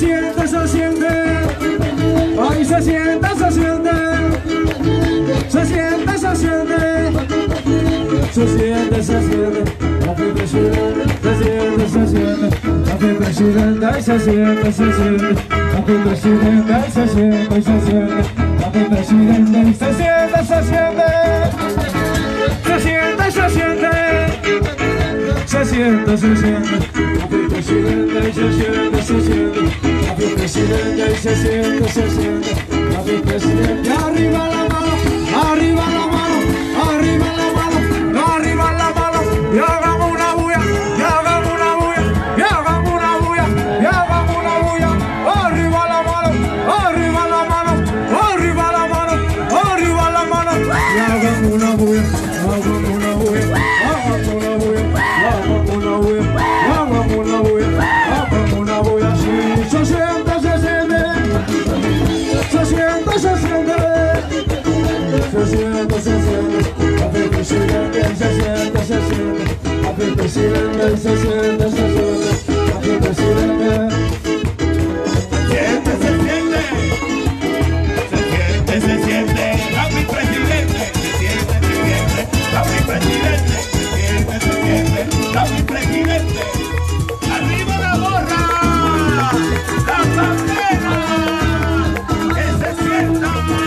siente, se siente. Ay, se siente, se siente. Se siente, se siente. Se siente, se siente. Papi presidente, se siente, se siente. Papi presidente, ay, se siente, se siente. Papi presidente, ay, se siente, se siente. Papi presidente, ay, se siente, se siente. Se siente, se siente. Se siente, se siente. Papi presidente, ay, se siente, se siente. Papi presidente, ay, se siente, se siente. Papi presidente, arriba la mano, arriba la mano, arriba la mano, arriba la mano. Y hagamos una bulla, y hagamos una bulla, y hagamos una bulla, y hagamos una bulla. Arriba la mano, arriba la mano, arriba la mano, arriba la mano. Y hagamos una bulla, hagamos una bulla, hagamos una bulla, hagamos una bulla, hagamos una bulla, hagamos una bulla. Sí, se siente, se siente, se siente, se siente. Se siente, se siente. Papi presidente, se siente, se siente. Papi presidente, se siente, se siente. Papi presidente. Se siente, se siente, se siente. Papi presidente, se siente, se siente. Papi presidente, se siente, se siente. Papi presidente. Arriba la gorra, la bandera, que se sienta.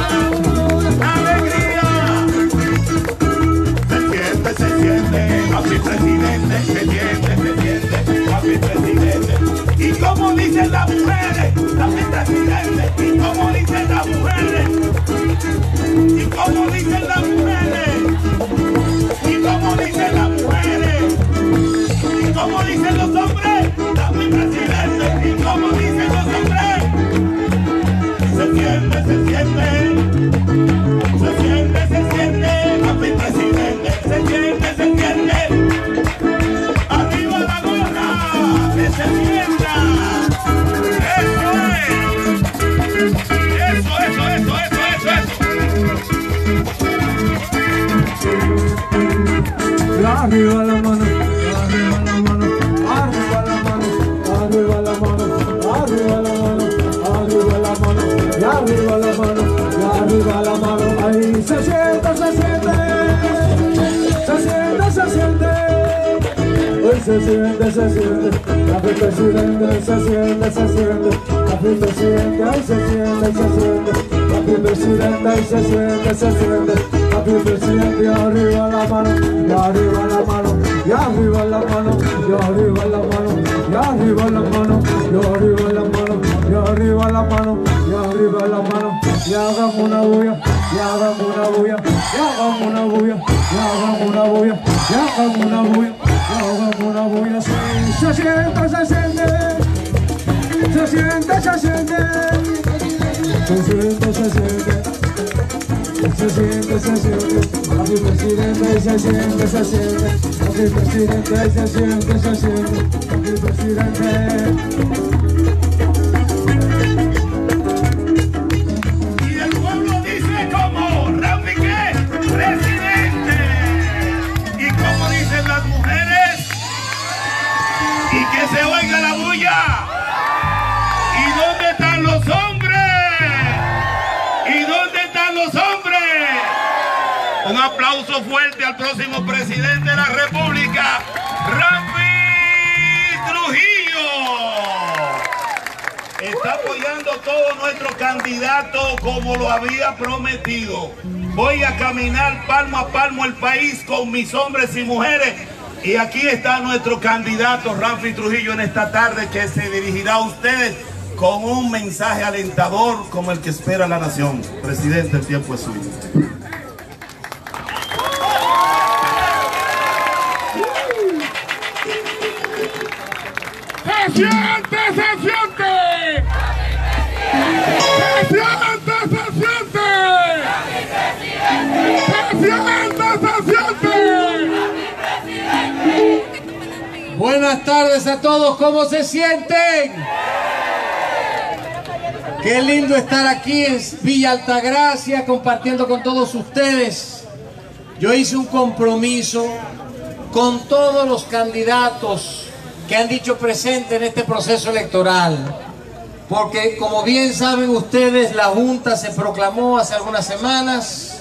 Se siente, papi presidente, se siente, papi presidente. Y como dicen las mujeres, papi presidente, y como dicen las mujeres, y como dicen las mujeres, y como dicen las mujeres, y como dicen los hombres, papi presidente, y como dicen los hombres. Se siente, se siente, se siente, se siente, papi presidente, se siente, se siente. Arriba la gorra, que se sienta. Eso es. Eso. Arriba la mano, arriba la mano, arriba la mano, arriba la mano, arriba la mano, arriba la mano, y arriba la mano, y arriba la mano. Ahí se siente, se siente. Se siente, se siente. Hoy se siente, se siente. Papi presidente, se siente, se siente. Papi presidente, ay, se siente, se siente. Papi presidente, ay, se siente, se siente. Papi presidente, y arriba la mano, y arriba la mano, y arriba la mano, y arriba la mano, y arriba la mano, y arriba la mano, y arriba la mano, y arriba la mano. Y hagamos una bulla, y hagamos una bulla, y hagamos una bulla, y hagamos una bulla, y hagamos una bulla, y hagamos una bulla. Sí, se siente, se siente. Se siente, se siente. Se siente, se siente. Se siente, se siente. Papi presidente, se siente, se siente. Papi presidente, se siente, se siente. Papi presidente. Que se oiga la bulla. ¿Y dónde están los hombres? ¿Y dónde están los hombres? Un aplauso fuerte al próximo presidente de la República, Ramfi Trujillo. Está apoyando a todos nuestros candidatos como lo había prometido. Voy a caminar palmo a palmo el país con mis hombres y mujeres. Y aquí está nuestro candidato Ramfi Trujillo en esta tarde, que se dirigirá a ustedes con un mensaje alentador como el que espera la nación. Presidente, el tiempo es suyo. ¡Se siente, se siente! ¡Se siente, se siente! ¡Se siente, se siente! Buenas tardes a todos, ¿cómo se sienten? Qué lindo estar aquí en Villa Altagracia compartiendo con todos ustedes. Yo hice un compromiso con todos los candidatos que han dicho presente en este proceso electoral. porque como bien saben ustedes, la Junta se proclamó hace algunas semanas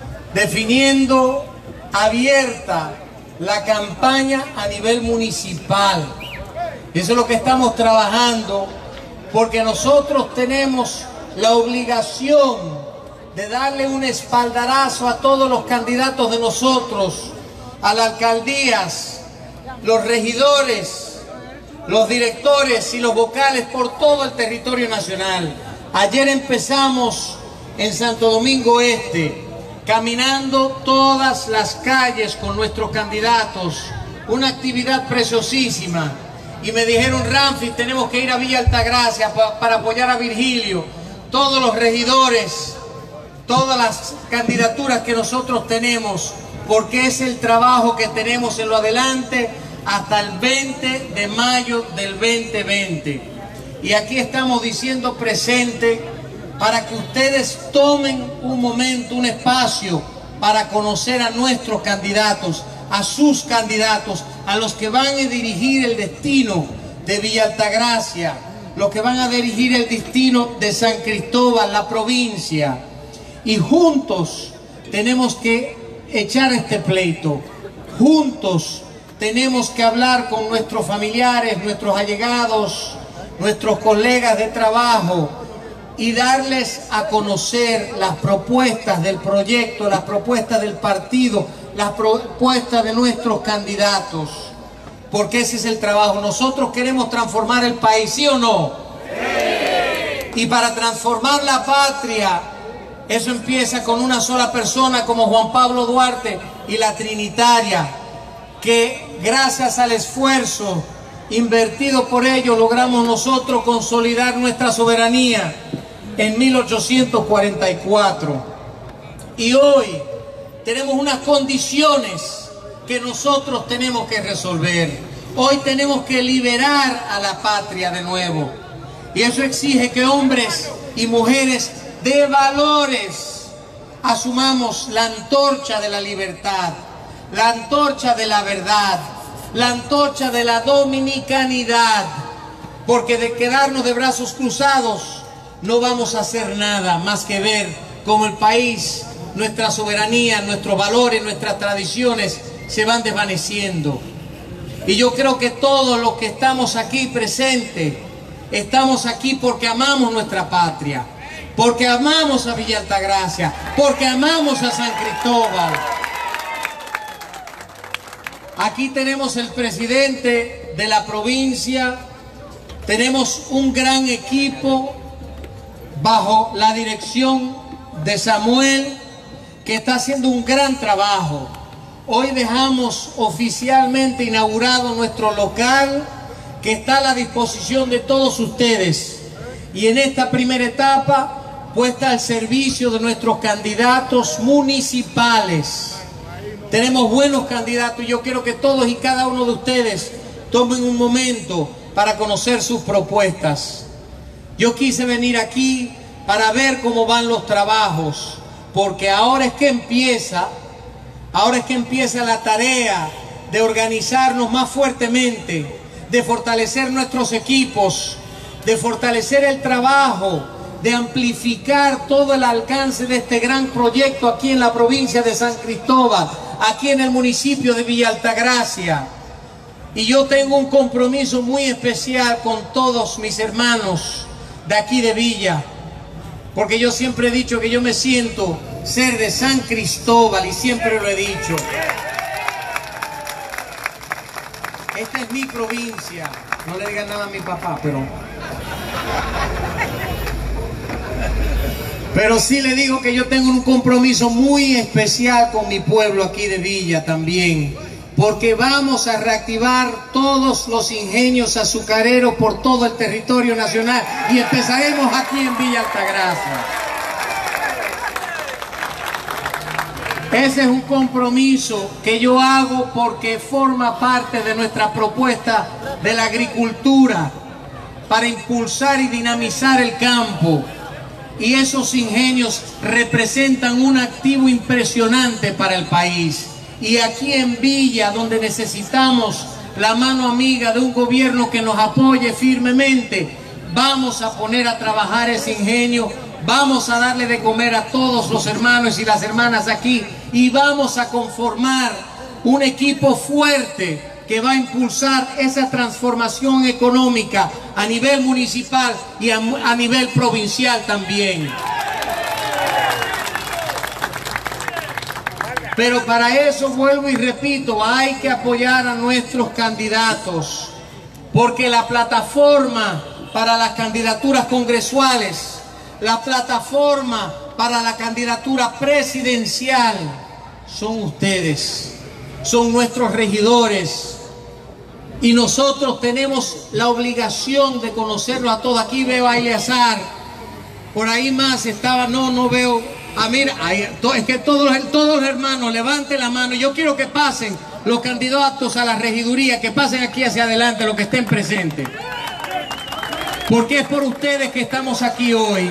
definiendo abierta la campaña a nivel municipal. Eso es lo que estamos trabajando, porque nosotros tenemos la obligación de darle un espaldarazo a todos los candidatos de nosotros, a las alcaldías, los regidores, los directores y los vocales por todo el territorio nacional. Ayer empezamos en Santo Domingo Este, caminando todas las calles con nuestros candidatos, una actividad preciosísima. Y me dijeron, Ramfi, tenemos que ir a Villa Altagracia para apoyar a Virgilio. Todos los regidores, todas las candidaturas que nosotros tenemos, porque es el trabajo que tenemos en lo adelante hasta el 20 de mayo del 2020. Y aquí estamos diciendo presente para que ustedes tomen un momento, un espacio para conocer a nuestros candidatos, a sus candidatos, a los que van a dirigir el destino de Villa Altagracia, los que van a dirigir el destino de San Cristóbal, la provincia. Y juntos tenemos que echar este pleito. Juntos tenemos que hablar con nuestros familiares, nuestros allegados, nuestros colegas de trabajo y darles a conocer las propuestas del proyecto, las propuestas del partido, las propuestas de nuestros candidatos, porque ese es el trabajo. Nosotros queremos transformar el país, ¿sí o no? Sí. Y para transformar la patria, eso empieza con una sola persona como Juan Pablo Duarte y la Trinitaria, que gracias al esfuerzo invertido por ellos logramos nosotros consolidar nuestra soberanía en 1844. Y hoy tenemos unas condiciones que nosotros tenemos que resolver. Hoy tenemos que liberar a la patria de nuevo. Y eso exige que hombres y mujeres de valores asumamos la antorcha de la libertad, la antorcha de la verdad, la antorcha de la dominicanidad. Porque de quedarnos de brazos cruzados no vamos a hacer nada más que ver cómo el país, nuestra soberanía, nuestros valores, nuestras tradiciones se van desvaneciendo. Y yo creo que todos los que estamos aquí presentes, estamos aquí porque amamos nuestra patria, porque amamos a Villa Altagracia, porque amamos a San Cristóbal. Aquí tenemos el presidente de la provincia, tenemos un gran equipo bajo la dirección de Samuel, que está haciendo un gran trabajo. Hoy dejamos oficialmente inaugurado nuestro local, que está a la disposición de todos ustedes. Y en esta primera etapa, puesta al servicio de nuestros candidatos municipales. Tenemos buenos candidatos y yo quiero que todos y cada uno de ustedes tomen un momento para conocer sus propuestas. Yo quise venir aquí para ver cómo van los trabajos, porque ahora es que empieza la tarea de organizarnos más fuertemente, de fortalecer nuestros equipos, de fortalecer el trabajo, de amplificar todo el alcance de este gran proyecto aquí en la provincia de San Cristóbal, aquí en el municipio de Villa Altagracia. Y yo tengo un compromiso muy especial con todos mis hermanos de aquí de Villa, porque yo siempre he dicho que yo me siento ser de San Cristóbal y siempre lo he dicho. Esta es mi provincia. No le digan nada a mi papá, pero sí le digo que yo tengo un compromiso muy especial con mi pueblo aquí de Villa también, porque vamos a reactivar todos los ingenios azucareros por todo el territorio nacional y empezaremos aquí en Villa Altagracia. Ese es un compromiso que yo hago porque forma parte de nuestra propuesta de la agricultura para impulsar y dinamizar el campo. Y esos ingenios representan un activo impresionante para el país. Y aquí en Villa, donde necesitamos la mano amiga de un gobierno que nos apoye firmemente, vamos a poner a trabajar ese ingenio, vamos a darle de comer a todos los hermanos y las hermanas aquí y vamos a conformar un equipo fuerte que va a impulsar esa transformación económica a nivel municipal y a nivel provincial también. Pero para eso, vuelvo y repito, hay que apoyar a nuestros candidatos, porque la plataforma para las candidaturas congresuales, la plataforma para la candidatura presidencial, son ustedes, son nuestros regidores. Y nosotros tenemos la obligación de conocerlos a todos. Aquí veo a Eleazar, por ahí más estaba, no veo. Ah, mira, es que todos los hermanos, levanten la mano. Yo quiero que pasen los candidatos a la regiduría, que pasen aquí hacia adelante, los que estén presentes. Porque es por ustedes que estamos aquí hoy.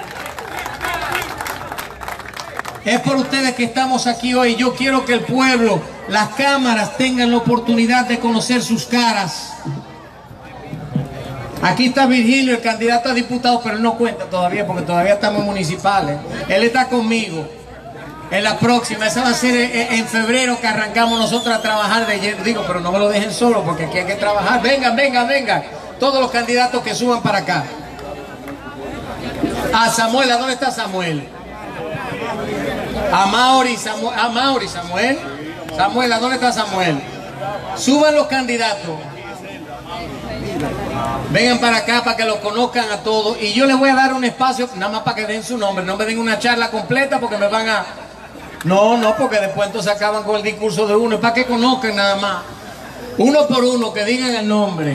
Es por ustedes que estamos aquí hoy. Yo quiero que el pueblo, las cámaras, tengan la oportunidad de conocer sus caras. Aquí está Virgilio, el candidato a diputado, pero él no cuenta todavía porque todavía estamos municipales. Él está conmigo. En la próxima, esa va a ser en febrero que arrancamos nosotros a trabajar de lleno. Digo, pero no me lo dejen solo porque aquí hay que trabajar. Vengan, vengan, vengan. Todos los candidatos que suban para acá. A Samuel, ¿a dónde está Samuel? A Mauri, Samuel. Samuel, ¿a dónde está Samuel? Suban los candidatos. Vengan para acá para que los conozcan a todos. Y yo les voy a dar un espacio, nada más para que den su nombre. No me den una charla completa porque me van a... No, porque después entonces acaban con el discurso de uno. Es para que conozcan nada más. Uno por uno, que digan el nombre.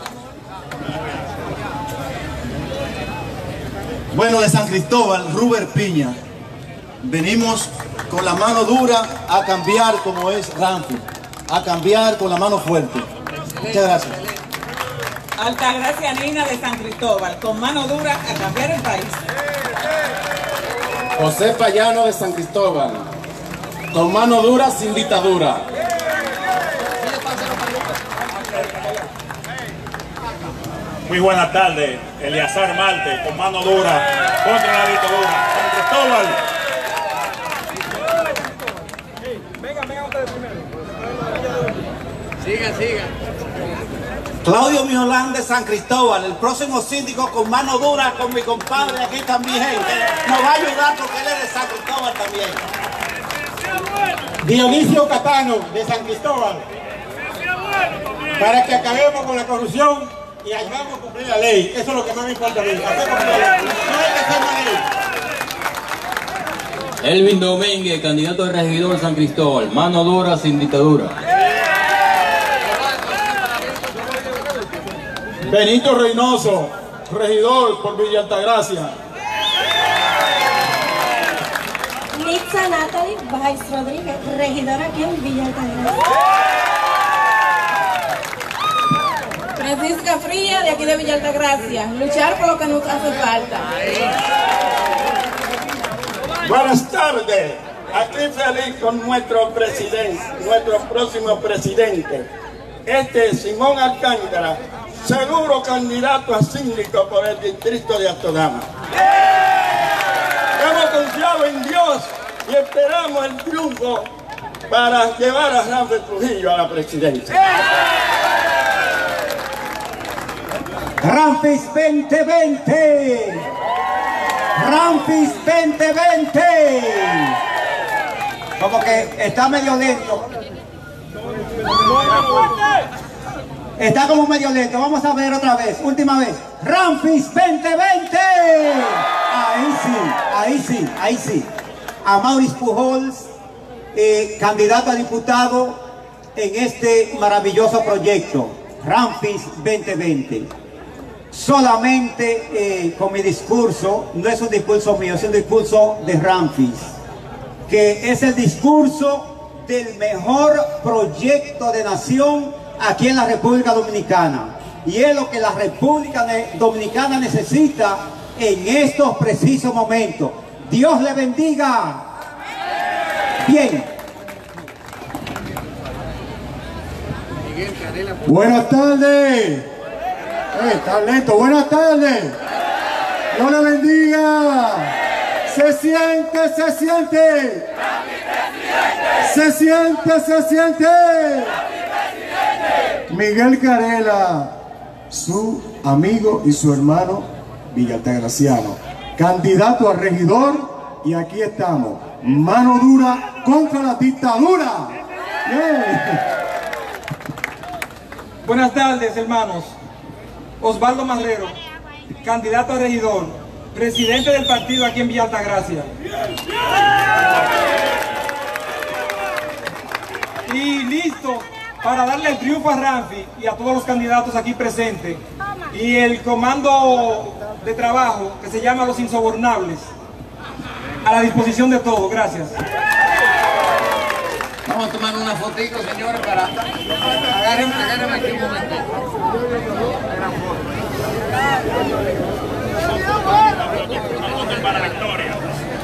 Bueno, de San Cristóbal, Ruber Piña. Venimos con la mano dura a cambiar como es Ramfi. A cambiar con la mano fuerte. Muchas gracias. Altagracia Nina de San Cristóbal, con mano dura a cambiar el país. José Payano de San Cristóbal, con mano dura sin dictadura. Muy buenas tardes, Eleazar Marte, con mano dura contra la dictadura. San Cristóbal. Vengan ustedes primero. Sigan. Claudio Miolán de San Cristóbal, el próximo síndico con mano dura, con mi compadre aquí también, que nos va a ayudar porque él es de San Cristóbal también. Dionisio Catano de San Cristóbal, para que acabemos con la corrupción y hagamos cumplir la ley. Eso es lo que más me importa a mí, hacer cumplir la ley. No hay que hacer la ley. Elvin Domínguez, candidato de regidor San Cristóbal, mano dura sin dictadura. Benito Reynoso, regidor por Villa Altagracia. Nitza Natalie Báez Rodríguez, regidora aquí en Villa Altagracia. Francisca Fría de aquí de Villa Altagracia, luchar por lo que nos hace falta. Buenas tardes, aquí feliz con nuestro presidente, nuestro próximo presidente, Simón Alcántara, seguro candidato a síndico por el distrito de Astodama. Hemos confiado en Dios y esperamos el triunfo para llevar a Rafael Trujillo a la presidencia. Ramfis 2020. Ramfis 2020. Como que está medio lento. Está como medio lento. Vamos a ver otra vez. Última vez. Ramfis 2020. Ahí sí. A Maurice Pujols, candidato a diputado en este maravilloso proyecto. Ramfis 2020. Solamente con mi discurso, no es un discurso mío, es un discurso de Ramfis, que es el discurso del mejor proyecto de nación aquí en la República Dominicana, y es lo que la República Dominicana necesita en estos precisos momentos. Dios le bendiga. Bien. Buenas tardes. Está lento. Buenas tardes. Dios le bendiga. Se siente, se siente. Se siente, se siente. Miguel Carela, su amigo y su hermano Villa Altagraciano, candidato a regidor, y aquí estamos, mano dura contra la dictadura. Buenas tardes, hermanos. Osvaldo Marrero, candidato a regidor, presidente del partido aquí en Villa Altagracia. Y listo para darle el triunfo a Ramfi y a todos los candidatos aquí presentes. Y el comando de trabajo que se llama Los Insobornables, a la disposición de todos. Gracias. Vamos a tomar una fotito, señores, para... Agárrenme aquí un momento. Para la victoria.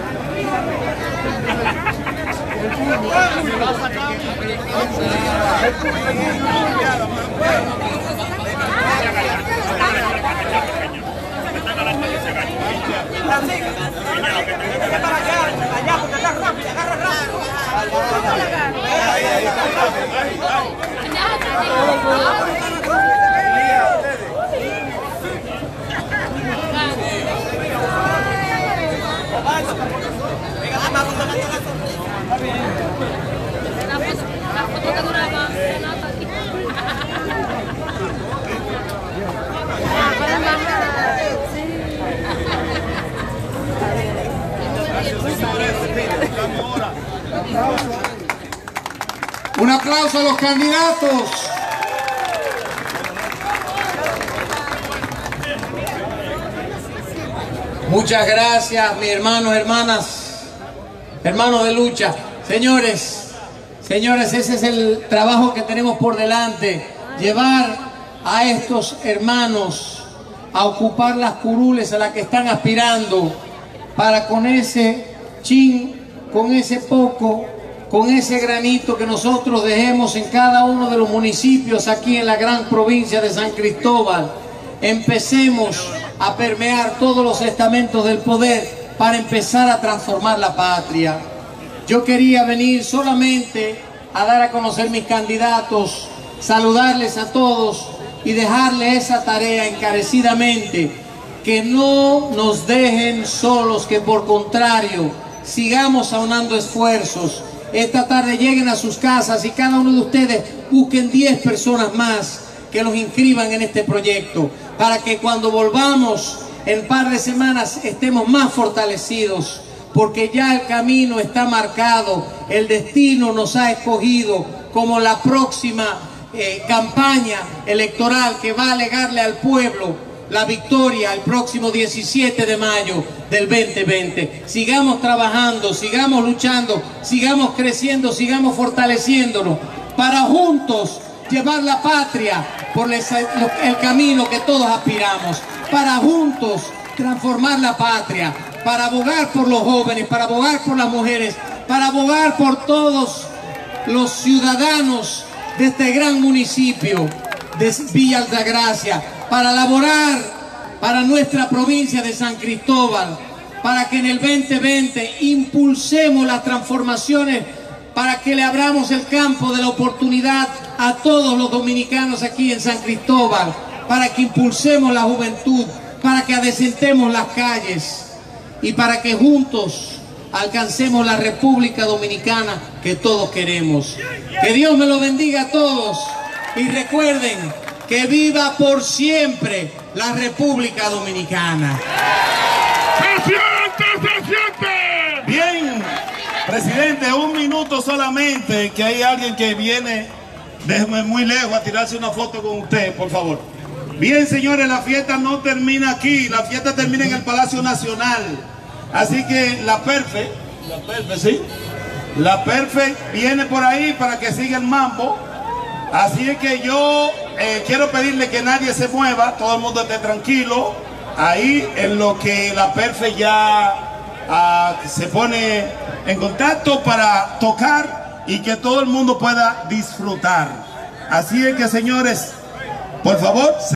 Un aplauso a los candidatos. Muchas gracias, mis hermanos, hermanas, hermanos de lucha. Señores, ese es el trabajo que tenemos por delante. Llevar a estos hermanos a ocupar las curules a las que están aspirando, para con ese chin, con ese poco, con ese granito que nosotros dejemos en cada uno de los municipios aquí en la gran provincia de San Cristóbal, empecemos a permear todos los estamentos del poder para empezar a transformar la patria. Yo quería venir solamente a dar a conocer mis candidatos, saludarles a todos y dejarles esa tarea encarecidamente, que no nos dejen solos, que por contrario sigamos aunando esfuerzos. Esta tarde lleguen a sus casas y cada uno de ustedes busquen 10 personas más que los inscriban en este proyecto, para que cuando volvamos en un par de semanas estemos más fortalecidos, porque ya el camino está marcado, el destino nos ha escogido como la próxima campaña electoral que va a legarle al pueblo la victoria el próximo 17 de mayo del 2020. Sigamos trabajando, sigamos luchando, sigamos creciendo, sigamos fortaleciéndonos para juntos llevar la patria por el camino que todos aspiramos, para juntos transformar la patria, para abogar por los jóvenes, para abogar por las mujeres, para abogar por todos los ciudadanos de este gran municipio de Villa Altagracia, para laborar para nuestra provincia de San Cristóbal, para que en el 2020 impulsemos las transformaciones, para que le abramos el campo de la oportunidad a todos los dominicanos aquí en San Cristóbal, para que impulsemos la juventud, para que adecentemos las calles y para que juntos alcancemos la República Dominicana que todos queremos. Que Dios me lo bendiga a todos y recuerden que viva por siempre la República Dominicana. Bien, presidente, un minuto solamente, que hay alguien que viene desde muy lejos a tirarse una foto con usted, por favor. Bien, señores, la fiesta no termina aquí, la fiesta termina en el Palacio Nacional. Así que la Perfe, ¿sí? La Perfe viene por ahí para que siga el mambo. Así es que yo quiero pedirle que nadie se mueva, todo el mundo esté tranquilo, ahí en lo que la Perfe ya se pone en contacto para tocar y que todo el mundo pueda disfrutar. Así es que, señores, por favor,